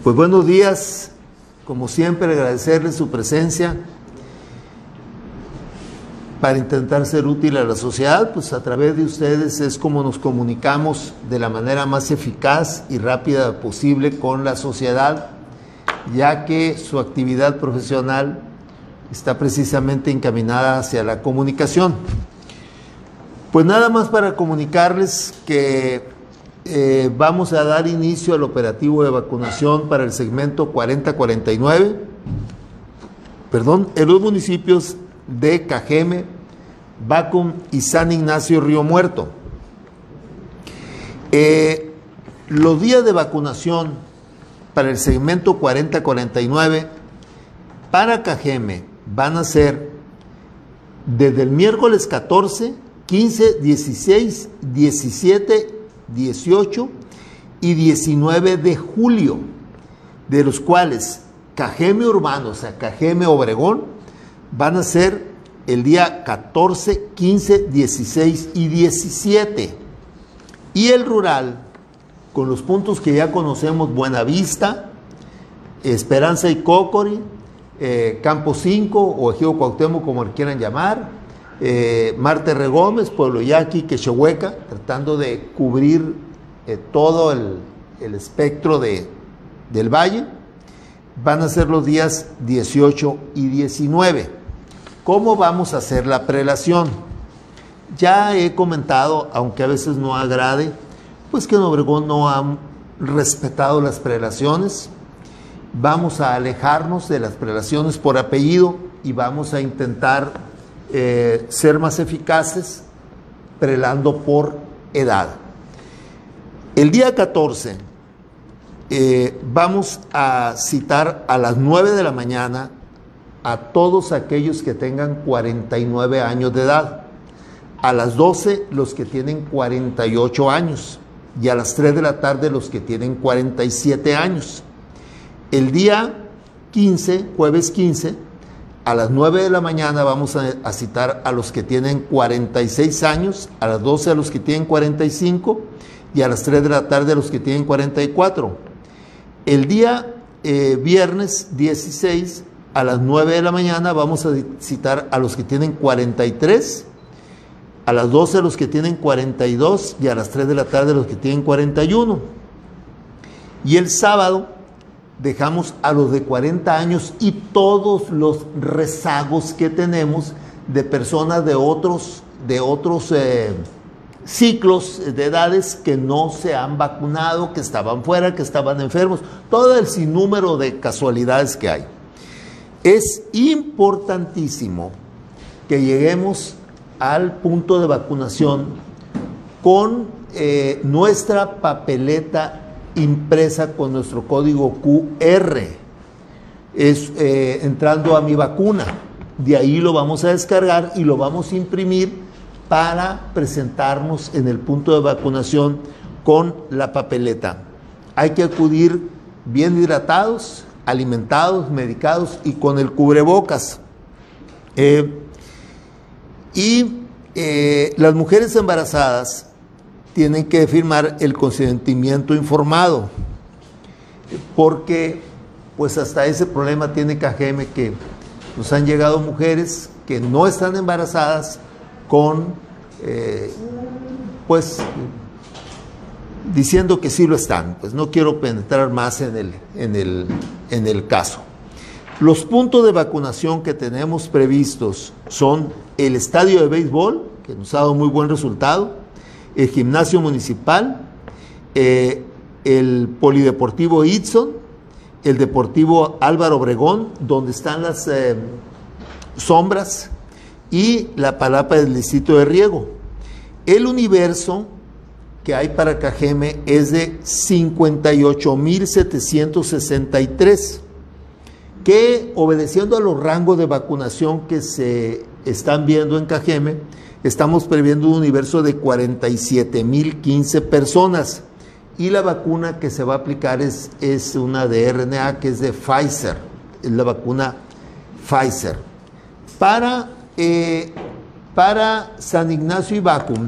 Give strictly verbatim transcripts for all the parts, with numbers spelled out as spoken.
Pues buenos días, como siempre agradecerles su presencia para intentar ser útil a la sociedad. Pues a través de ustedes es como nos comunicamos de la manera más eficaz y rápida posible con la sociedad, ya que su actividad profesional está precisamente encaminada hacia la comunicación. Pues nada más para comunicarles que eh, vamos a dar inicio al operativo de vacunación para el segmento cuarenta cuarenta y nueve, perdón, en los municipios de Cajeme, Bacum y San Ignacio Río Muerto. Eh, los días de vacunación para el segmento cuarenta cuarenta y nueve para Cajeme van a ser desde el miércoles catorce, quince, dieciséis, diecisiete, dieciocho y diecinueve de julio, de los cuales Cajeme Urbano, o sea, Cajeme Obregón, van a ser el día catorce, quince, dieciséis y diecisiete. Y el rural, con los puntos que ya conocemos: Buenavista, Esperanza y Cocori, eh, Campo cinco o Ejido Cuauhtémoc, como le quieran llamar, eh, Marte Regómez, Pueblo Yaqui, Quechehueca, tratando de cubrir eh, todo el, el espectro de, del valle. Van a ser los días dieciocho y diecinueve. ¿Cómo vamos a hacer la prelación? Ya he comentado, aunque a veces no agrade, pues que en Obregón no han respetado las prelaciones. Vamos a alejarnos de las prelaciones por apellido y vamos a intentar eh, ser más eficaces prelando por edad. El día catorce eh, vamos a citar a las nueve de la mañana a todos aquellos que tengan cuarenta y nueve años de edad, a las doce los que tienen cuarenta y ocho años y a las tres de la tarde los que tienen cuarenta y siete años. El día quince, jueves quince, a las nueve de la mañana vamos a, a citar a los que tienen cuarenta y seis años, a las doce a los que tienen cuarenta y cinco y a las tres de la tarde a los que tienen cuarenta y cuatro. El día eh, viernes dieciséis, a las nueve de la mañana vamos a citar a los que tienen cuarenta y tres, a las doce a los que tienen cuarenta y dos y a las tres de la tarde a los que tienen cuarenta y uno. Y el sábado dejamos a los de cuarenta años y todos los rezagos que tenemos de personas de otros, de otros eh, ciclos de edades que no se han vacunado, que estaban fuera, que estaban enfermos, todo el sinnúmero de casualidades que hay. Es importantísimo que lleguemos al punto de vacunación con eh, nuestra papeleta impresa con nuestro código Q R, es eh, entrando a Mi Vacuna. De ahí lo vamos a descargar y lo vamos a imprimir para presentarnos en el punto de vacunación con la papeleta. Hay que acudir bien hidratados, alimentados, medicados y con el cubrebocas. Eh, y eh, las mujeres embarazadas tienen que firmar el consentimiento informado, porque pues hasta ese problema tiene Cajeme, que nos han llegado mujeres que no están embarazadas con eh, pues diciendo que sí lo están. Pues no quiero penetrar más en el, en el, en el caso. Los puntos de vacunación que tenemos previstos son el estadio de béisbol, que nos ha dado muy buen resultado, el gimnasio municipal, eh, el polideportivo Itson, el deportivo Álvaro Obregón, donde están las eh, sombras, y la palapa del distrito de riego. El universo que hay para Cajeme es de cincuenta y ocho mil setecientos sesenta y tres, que, obedeciendo a los rangos de vacunación que se están viendo en Cajeme, estamos previendo un universo de cuarenta y siete mil quince personas, y la vacuna que se va a aplicar es, es una de R N A, que es de Pfizer, es la vacuna Pfizer. Para, eh, para San Ignacio y Bacum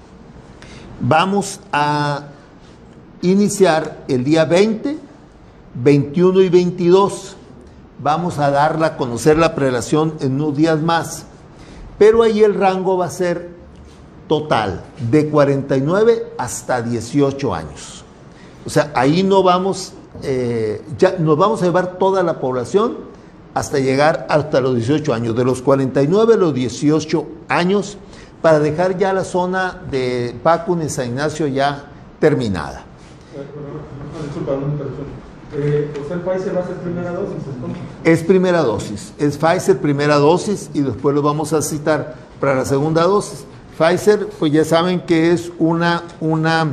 vamos a iniciar el día veinte veintiuno y veintidós. Vamos a darla a conocer la prelación en unos días más. Pero ahí el rango va a ser total, de cuarenta y nueve hasta dieciocho años. O sea, ahí no vamos, eh, ya nos vamos a llevar toda la población hasta llegar hasta los dieciocho años, de los cuarenta y nueve a los dieciocho años, para dejar ya la zona de Bacun y San Ignacio ya terminada. Disculpa, una interrupción. Eh, ¿El Pfizer va a ser primera dosis? Es primera dosis, es Pfizer primera dosis y después lo vamos a citar para la segunda dosis. Pfizer, pues ya saben que es una, una,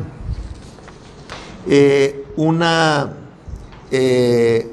eh, una eh,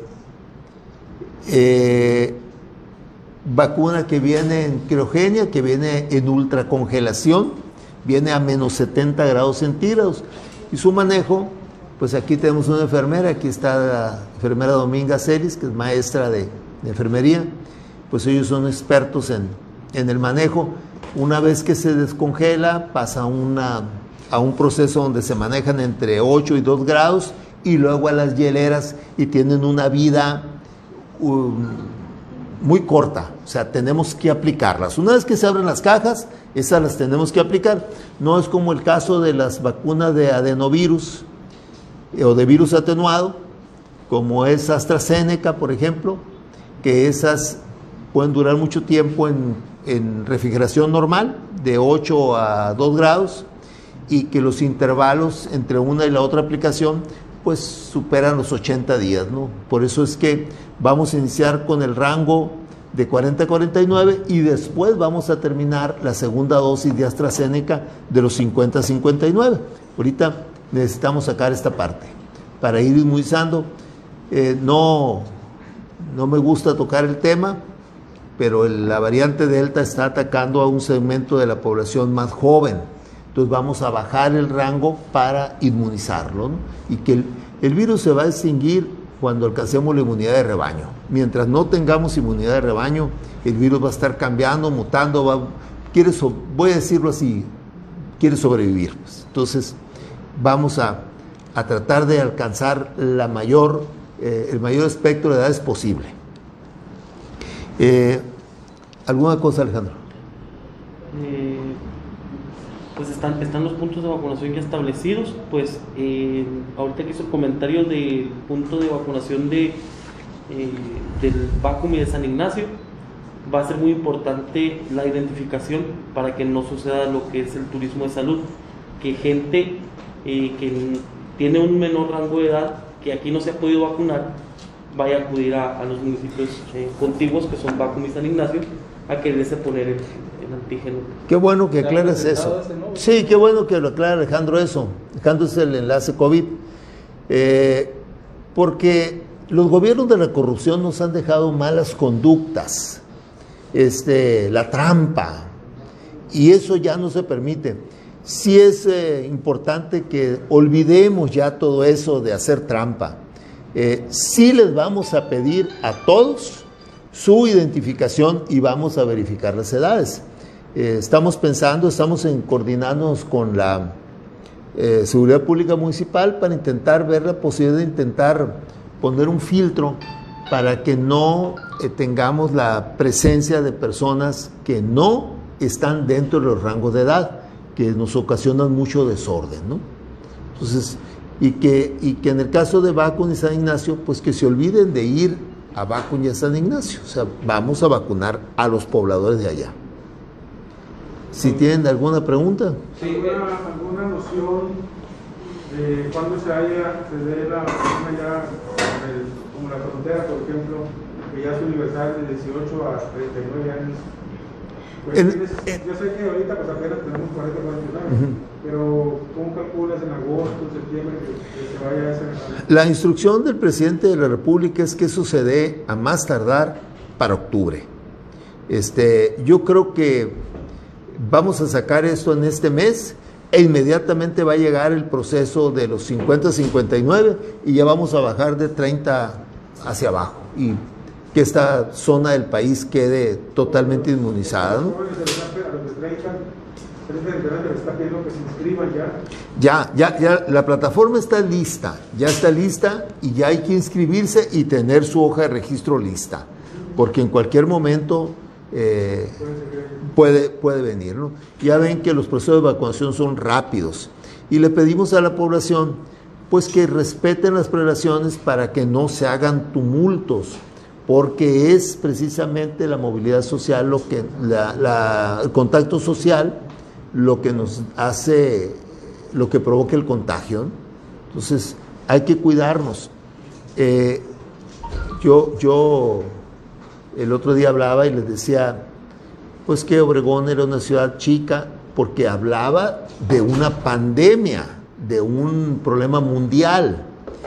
eh, vacuna que viene en criogenia, que viene en ultracongelación, viene a menos setenta grados centígrados, y su manejo, pues aquí tenemos una enfermera, aquí está la enfermera Dominga Celis, que es maestra de, de enfermería, pues ellos son expertos en, en el manejo. Una vez que se descongela, pasa una, a un proceso donde se manejan entre ocho y dos grados, y luego a las hieleras, y tienen una vida um, muy corta, o sea, tenemos que aplicarlas. Una vez que se abren las cajas, esas las tenemos que aplicar. No es como el caso de las vacunas de adenovirus eh, o de virus atenuado, como es AstraZeneca, por ejemplo, que esas pueden durar mucho tiempo en, en refrigeración normal, de ocho a dos grados, y que los intervalos entre una y la otra aplicación pues superan los ochenta días, ¿no? Por eso es que vamos a iniciar con el rango de cuarenta a cuarenta y nueve y después vamos a terminar la segunda dosis de AstraZeneca de los cincuenta a cincuenta y nueve. Ahorita necesitamos sacar esta parte para ir inmunizando. Eh, no, no me gusta tocar el tema, pero el, la variante Delta está atacando a un segmento de la población más joven. Entonces vamos a bajar el rango para inmunizarlo, ¿no? Y que el, el virus se va a extinguir cuando alcancemos la inmunidad de rebaño. Mientras no tengamos inmunidad de rebaño, el virus va a estar cambiando, mutando, va, quiere so, voy a decirlo así, quiere sobrevivir. Pues. Entonces vamos a, a tratar de alcanzar la mayor, eh, el mayor espectro de edades posible. Eh, ¿Alguna cosa, Alejandro? Eh... Pues están, están los puntos de vacunación ya establecidos. Pues eh, ahorita que hizo el comentario del punto de vacunación de, eh, del Bacum y de San Ignacio, va a ser muy importante la identificación para que no suceda lo que es el turismo de salud, que gente eh, que tiene un menor rango de edad, que aquí no se ha podido vacunar, vaya a acudir a, a los municipios eh, contiguos, que son Bacum y San Ignacio, a quererse poner el, el antígeno. Qué bueno que aclares eso. Sí, qué bueno que lo aclara Alejandro eso. Alejandro es el enlace COVID. Eh, porque los gobiernos de la corrupción nos han dejado malas conductas, este, la trampa, y eso ya no se permite. Sí es eh, importante que olvidemos ya todo eso de hacer trampa. Eh, sí les vamos a pedir a todos su identificación y vamos a verificar las edades. Eh, estamos pensando, estamos en coordinarnos con la eh, Seguridad Pública Municipal para intentar ver la posibilidad de intentar poner un filtro para que no eh, tengamos la presencia de personas que no están dentro de los rangos de edad, que nos ocasionan mucho desorden, ¿no? Entonces, y que, y que en el caso de Bacun y San Ignacio, pues que se olviden de ir a Bacun y a San Ignacio. O sea, vamos a vacunar a los pobladores de allá. Si tienen alguna pregunta. Sí, ¿alguna, alguna noción de cuándo se haya, se dé la vacuna ya, el, como la frontera, por ejemplo, que ya es universal de dieciocho a treinta y nueve años? Pues en, tienes, en, yo sé que ahorita pues apenas tenemos cuarenta, cuarenta y nueve, uh-huh. Pero ¿cómo calculas en agosto, septiembre que, que se vaya a ese? La instrucción del presidente de la República es que eso se dé a más tardar para octubre. Este, yo creo que vamos a sacar esto en este mes e inmediatamente va a llegar el proceso de los cincuenta a cincuenta y nueve y ya vamos a bajar de treinta hacia abajo y que esta zona del país quede totalmente inmunizada, ¿no? Pero le está pidiendo que se inscriban ya. Ya, ya, ya, la plataforma está lista, ya está lista y ya hay que inscribirse y tener su hoja de registro lista, porque en cualquier momento eh, puede, puede venir, ¿no? Ya ven que los procesos de vacunación son rápidos y le pedimos a la población pues que respeten las prelaciones para que no se hagan tumultos, porque es precisamente la movilidad social, lo que, la, la, el contacto social, lo que nos hace, lo que provoca el contagio, ¿no? Entonces hay que cuidarnos. Eh, yo, yo el otro día hablaba y les decía, pues que Obregón era una ciudad chica, porque hablaba de una pandemia, de un problema mundial.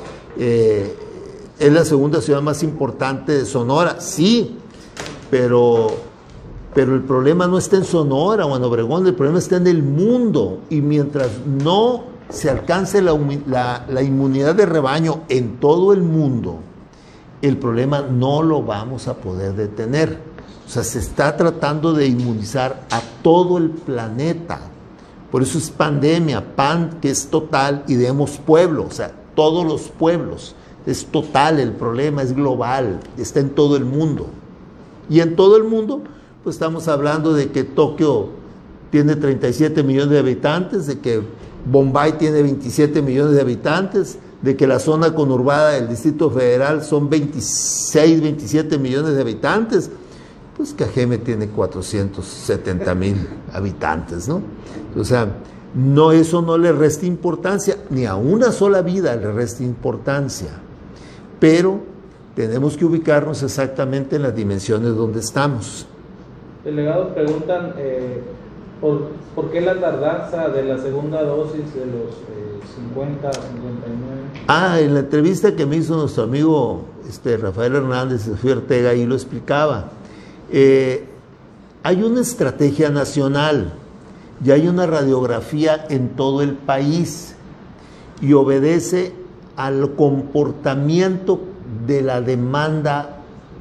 Eh, es la segunda ciudad más importante de Sonora, sí, pero, pero el problema no está en Sonora o en Obregón, el problema está en el mundo, y mientras no se alcance la, la, la inmunidad de rebaño en todo el mundo, el problema no lo vamos a poder detener. O sea, se está tratando de inmunizar a todo el planeta. Por eso es pandemia, pan que es total, y demos pueblo, o sea, todos los pueblos. Es total, el problema es global, está en todo el mundo. Y en todo el mundo, pues estamos hablando de que Tokio tiene treinta y siete millones de habitantes, de que Bombay tiene veintisiete millones de habitantes, de que la zona conurbada del Distrito Federal son veintiséis, veintisiete millones de habitantes. Pues Cajeme tiene cuatrocientos setenta mil habitantes, ¿no? O sea, no, eso no le resta importancia, ni a una sola vida le resta importancia, pero tenemos que ubicarnos exactamente en las dimensiones donde estamos. Delegados preguntan, eh, ¿por, ¿por qué la tardanza de la segunda dosis de los eh, cincuenta, cincuenta y nueve? Ah, en la entrevista que me hizo nuestro amigo este, Rafael Hernández de Sofía Ortega, ahí lo explicaba. Eh, hay una estrategia nacional y hay una radiografía en todo el país y obedece al comportamiento de la demanda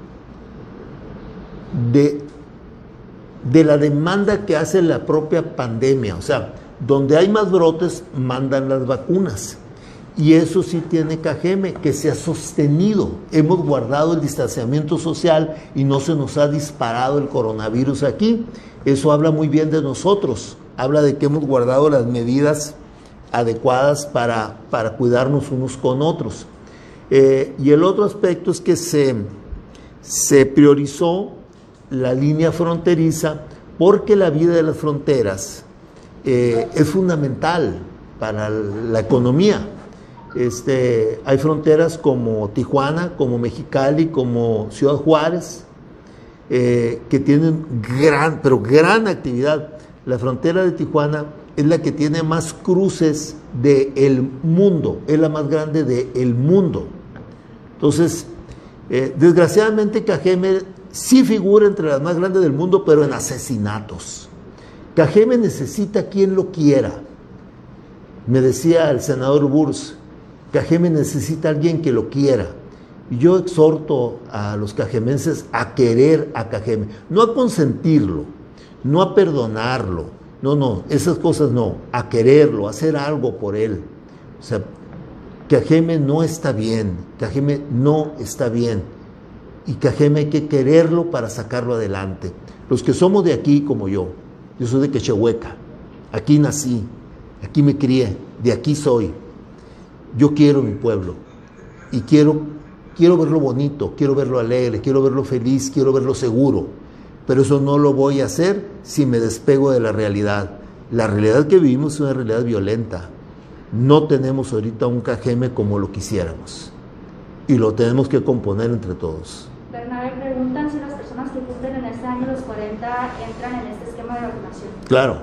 de, de la demanda que hace la propia pandemia. O sea, donde hay más brotes mandan las vacunas. Y eso sí tiene Cajeme, que se ha sostenido. Hemos guardado el distanciamiento social y no se nos ha disparado el coronavirus aquí. Eso habla muy bien de nosotros. Habla de que hemos guardado las medidas adecuadas para, para cuidarnos unos con otros. Eh, y el otro aspecto es que se, se priorizó la línea fronteriza porque la vida de las fronteras eh, es fundamental para la economía. Este, hay fronteras como Tijuana, como Mexicali, como Ciudad Juárez, eh, que tienen gran, pero gran actividad. La frontera de Tijuana es la que tiene más cruces del mundo, es la más grande del mundo. Entonces, eh, desgraciadamente Cajeme sí figura entre las más grandes del mundo, pero en asesinatos. Cajeme necesita quien lo quiera. Me decía el senador Burs, Cajeme necesita a alguien que lo quiera. Y yo exhorto a los cajemenses a querer a Cajeme, no a consentirlo, no a perdonarlo, no, no, esas cosas no, a quererlo, a hacer algo por él. O sea, Cajeme no está bien, Cajeme no está bien. Y Cajeme hay que quererlo para sacarlo adelante. Los que somos de aquí, como yo, yo soy de Quechehueca, aquí nací, aquí me crié, de aquí soy. Yo quiero mi pueblo y quiero, quiero verlo bonito, quiero verlo alegre, quiero verlo feliz, quiero verlo seguro, pero eso no lo voy a hacer si me despego de la realidad. La realidad que vivimos es una realidad violenta. No tenemos ahorita un Cajeme como lo quisiéramos y lo tenemos que componer entre todos. Bernabé, preguntan si las personas que cumplen en este año los cuarenta entran en este esquema de vacunación. Claro,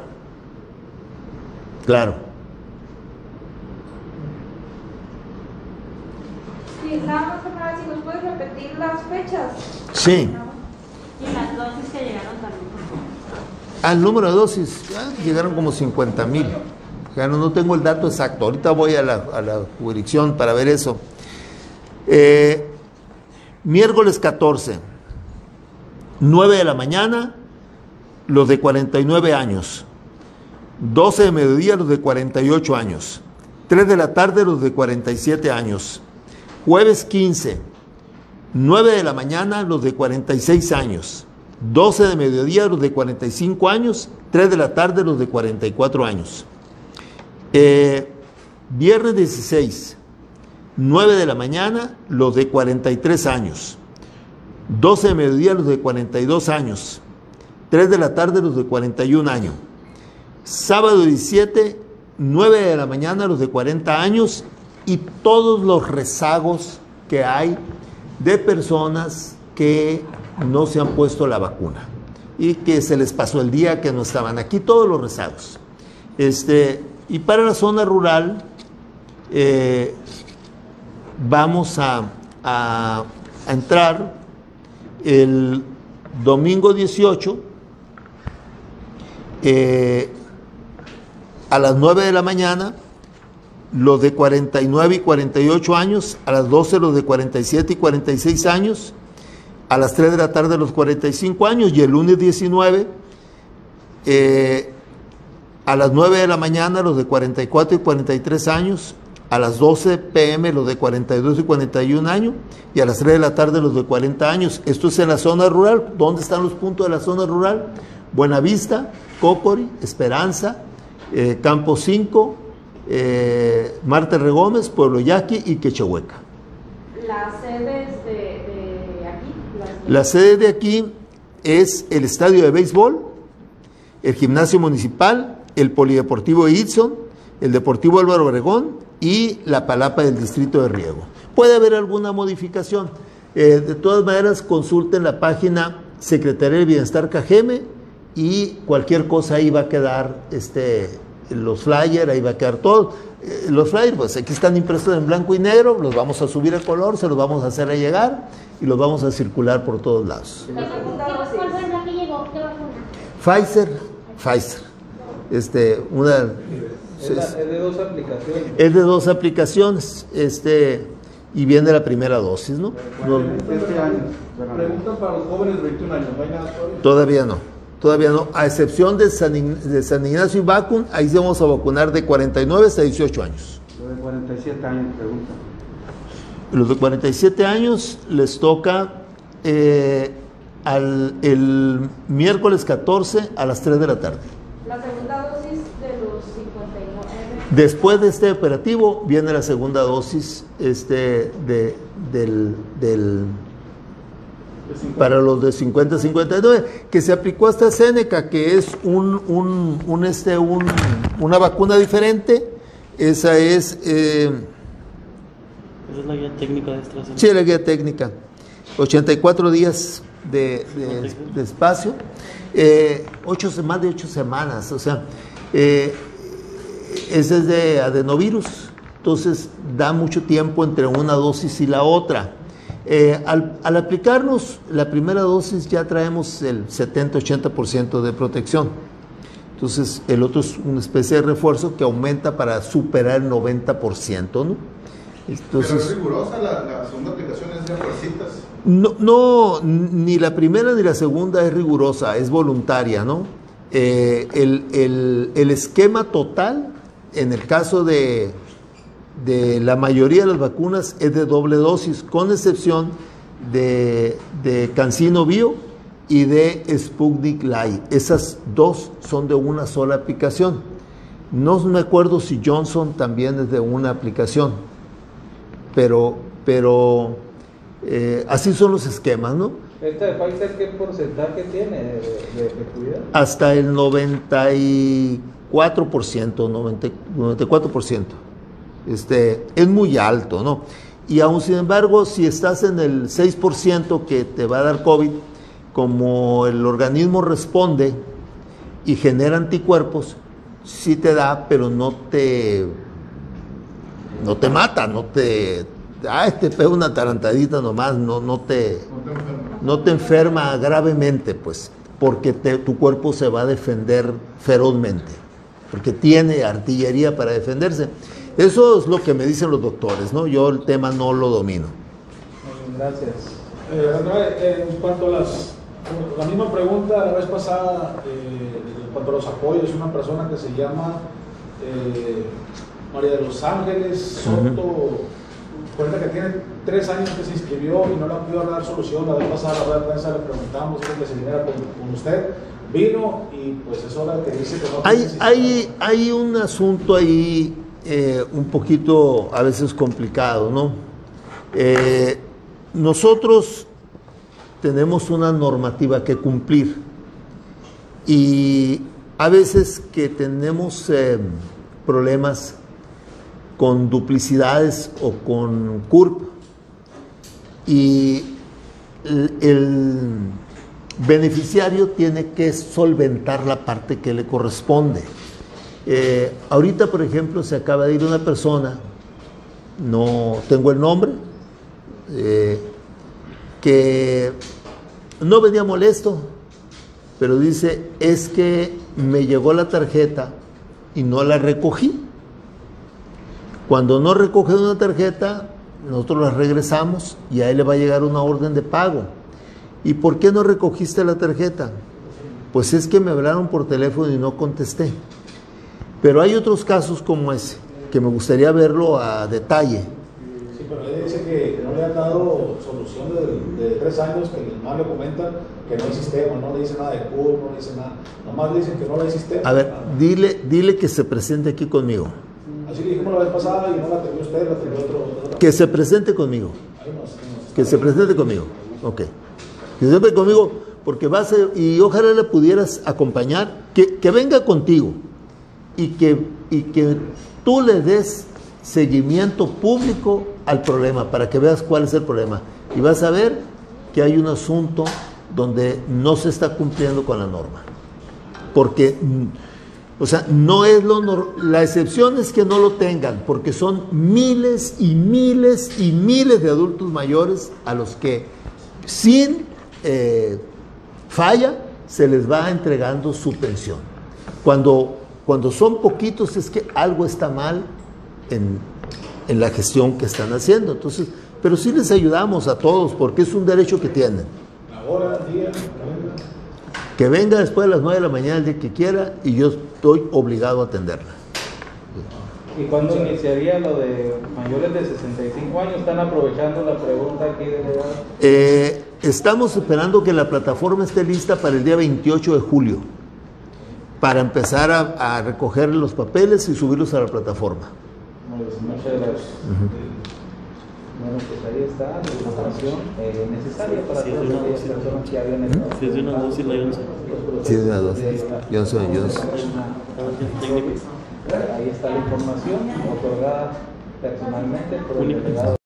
claro. Nada más para si nos puedes repetir las fechas. Sí. Y las dosis que llegaron también. Al número de dosis, ah, llegaron como cincuenta mil. No, no tengo el dato exacto. Ahorita voy a la, a la jurisdicción para ver eso. Eh, miércoles catorce, nueve de la mañana, los de cuarenta y nueve años. doce de mediodía los de cuarenta y ocho años, tres de la tarde los de cuarenta y siete años, jueves quince, nueve de la mañana los de cuarenta y seis años, doce de mediodía los de cuarenta y cinco años, tres de la tarde los de cuarenta y cuatro años. Eh, viernes dieciséis, nueve de la mañana los de cuarenta y tres años, doce de mediodía los de cuarenta y dos años, tres de la tarde los de cuarenta y un años. Sábado diecisiete, nueve de la mañana los de cuarenta años y todos los rezagos que hay de personas que no se han puesto la vacuna y que se les pasó el día que no estaban aquí, todos los rezagos. Este, y para la zona rural eh, vamos a, a, a entrar el domingo dieciocho eh, a las nueve de la mañana los de cuarenta y nueve y cuarenta y ocho años, a las doce los de cuarenta y siete y cuarenta y seis años, a las tres de la tarde los cuarenta y cinco años, y el lunes diecinueve eh, a las nueve de la mañana los de cuarenta y cuatro y cuarenta y tres años, a las doce pe eme los de cuarenta y dos y cuarenta y un años, y a las tres de la tarde los de cuarenta años. Esto es en la zona rural. ¿Dónde están los puntos de la zona rural? Buenavista, Cocori, Esperanza, eh, Campo cinco, eh, Marte Regómez, Pueblo Yaqui y Quechehueca. Las sedes de, de aquí. Las... La sede de aquí es el estadio de béisbol, el gimnasio municipal, el polideportivo de Itzon, el deportivo Álvaro Obregón y la palapa del distrito de riego. Puede haber alguna modificación. Eh, de todas maneras, consulten la página Secretaría del Bienestar Cajeme y cualquier cosa ahí va a quedar, este, los flyers, ahí va a quedar todo. Eh, los flyers, pues aquí están impresos en blanco y negro, los vamos a subir a color, se los vamos a hacer a llegar y los vamos a circular por todos lados. ¿Cuál fue la que llegó? ¿Qué vacuna? Pfizer, Pfizer. Este, una... Es, la, es de dos aplicaciones. Es de dos aplicaciones, este, y viene la primera dosis, ¿no? No, Este año. Pregunta para los jóvenes de veintiún años, ¿no hay nada todavía? todavía no, todavía no, a excepción de San, de San Ignacio y Vacun, ahí sí vamos a vacunar de cuarenta y nueve hasta dieciocho años. Los de cuarenta y siete años, pregunta. Los de cuarenta y siete años les toca eh, al, el miércoles catorce a las tres de la tarde. La segunda dosis de los cincuenta y nueve. Después de este operativo viene la segunda dosis este, de, del, del, para los de cincuenta a cincuenta y nueve, que se aplicó hasta AstraZeneca, que es un, un, un, este, un, una vacuna diferente. Esa es... Eh, Esa es la guía técnica de AstraZeneca. sí, la guía técnica. ochenta y cuatro días de, de, de espacio. Eh, ocho, más de ocho semanas, o sea, eh, ese es de adenovirus, entonces da mucho tiempo entre una dosis y la otra. Eh, al, al aplicarnos la primera dosis ya traemos el setenta a ochenta por ciento de protección, entonces el otro es una especie de refuerzo que aumenta para superar el noventa por ciento, ¿no? Entonces, Pero es rigurosa la, la segunda aplicación, es de fuercitas. No, no, ni la primera ni la segunda es rigurosa, es voluntaria, ¿no? Eh, el, el, el esquema total, en el caso de, de la mayoría de las vacunas, es de doble dosis, con excepción de, de CanSino Bio y de Sputnik Light. Esas dos son de una sola aplicación. No me acuerdo si Johnson también es de una aplicación, pero... pero Eh, así son los esquemas, ¿no? ¿Esta de Pfizer qué porcentaje tiene de, de, de efectividad? Hasta el noventa y cuatro por ciento, noventa, noventa y cuatro por ciento. Este, es muy alto, ¿no? Y aún sin embargo, si estás en el seis por ciento que te va a dar COVID, como el organismo responde y genera anticuerpos, sí te da, pero no te, no te mata, no te... Ah, te pega una tarantadita nomás, no, no, te, no te enferma gravemente, pues, porque te, tu cuerpo se va a defender ferozmente, porque tiene artillería para defenderse. Eso es lo que me dicen los doctores, ¿no? Yo el tema no lo domino. Gracias. Eh, André, eh, en cuanto a las, la misma pregunta la vez pasada, eh, cuanto a los apoyos, una persona que se llama eh, María de los Ángeles Soto, uh-huh. Cuenta que tiene tres años que se inscribió y no le han podido dar solución. La vez pasada la rueda de prensa le preguntamos que se viniera con, con usted, vino y pues es hora que dice que no. Hay, hay, hay un asunto ahí eh, un poquito a veces complicado, ¿no? Eh, nosotros tenemos una normativa que cumplir y a veces que tenemos eh, problemas con duplicidades o con C U R P y el, el beneficiario tiene que solventar la parte que le corresponde. Eh, ahorita, por ejemplo, se acaba de ir una persona, no tengo el nombre, eh, que no venía molesto, pero dice, es que me llegó la tarjeta y no la recogí. Cuando no recoge una tarjeta, nosotros la regresamos y a él le va a llegar una orden de pago. ¿Y por qué no recogiste la tarjeta? Pues es que me hablaron por teléfono y no contesté. Pero hay otros casos como ese, que me gustaría verlo a detalle. Sí, pero él dice que no le han dado solución de, de tres años, que el mal le comenta que no hay sistema, no le dice nada de C U R P, no le dice nada. Nomás le dicen que no hay sistema. A ver, dile, dile que se presente aquí conmigo. Así le dijimos la vez pasada y no la atendió usted, la atendió otro, otro. Que se presente conmigo. Ahí nos, nos que se presente conmigo. Ok. Que se presente conmigo porque va a ser, y ojalá le pudieras acompañar, que, que venga contigo y que, y que tú le des seguimiento público al problema para que veas cuál es el problema. Y vas a ver que hay un asunto donde no se está cumpliendo con la norma. Porque... O sea, no es lo normal. La excepción es que no lo tengan, porque son miles y miles y miles de adultos mayores a los que sin eh, falla se les va entregando su pensión. Cuando, cuando son poquitos es que algo está mal en, en la gestión que están haciendo. Entonces, pero sí les ayudamos a todos porque es un derecho que tienen. Ahora, día, que venga después de las nueve de la mañana el día que quiera y yo estoy obligado a atenderla. ¿Y cuándo iniciaría lo de mayores de sesenta y cinco años? Están aprovechando la pregunta aquí de la edad. Eh, estamos esperando que la plataforma esté lista para el día veintiocho de julio, para empezar a, a recoger los papeles y subirlos a la plataforma. Muchas gracias. Uh-huh. Bueno, pues ahí está la información eh, necesaria para sí, todas aquellas personas que habían estado. Si es de una dosis, la once. Sí, es de una dosis. Johnson and Johnson. Ahí está la información otorgada personalmente por el delegado.